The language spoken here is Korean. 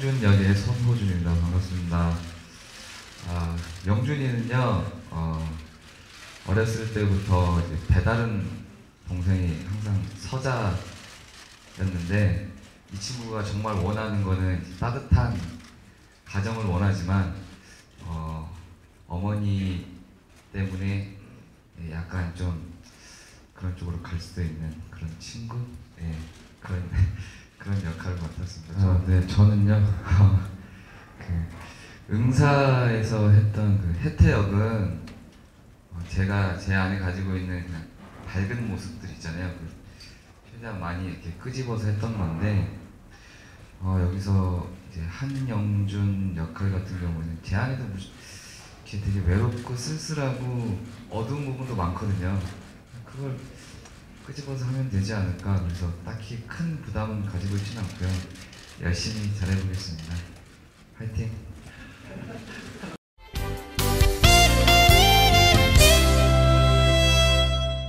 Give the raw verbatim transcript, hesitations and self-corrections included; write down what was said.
한영준 역의 손호준입니다. 반갑습니다. 아, 영준이는요, 어, 어렸을 때부터 이제 배다른 동생이 항상 서자였는데, 이 친구가 정말 원하는 거는 따뜻한 가정을 원하지만 어, 어머니 때문에 약간 좀 그런 쪽으로 갈 수도 있는 그런 친구? 네, 그런 그런 역할을 맡았습니다. 아, 네, 저는요 그 응사에서 했던 그 혜태 역은 어, 제가 제 안에 가지고 있는 그냥 밝은 모습들 있잖아요. 그 최대한 많이 이렇게 끄집어서 했던 건데, 어, 여기서 이제 한영준 역할 같은 경우는 제 안에도 무슨 이렇게 되게 외롭고 쓸쓸하고 어두운 부분도 많거든요. 그걸 끄집어서 하면 되지 않을까. 그래서 딱히 큰 부담은 가지고 있지는 않고요. 열심히 잘해보겠습니다. 화이팅!